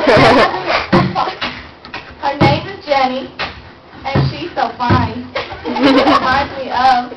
Her name is Jenny, and she's so fine. Reminds me of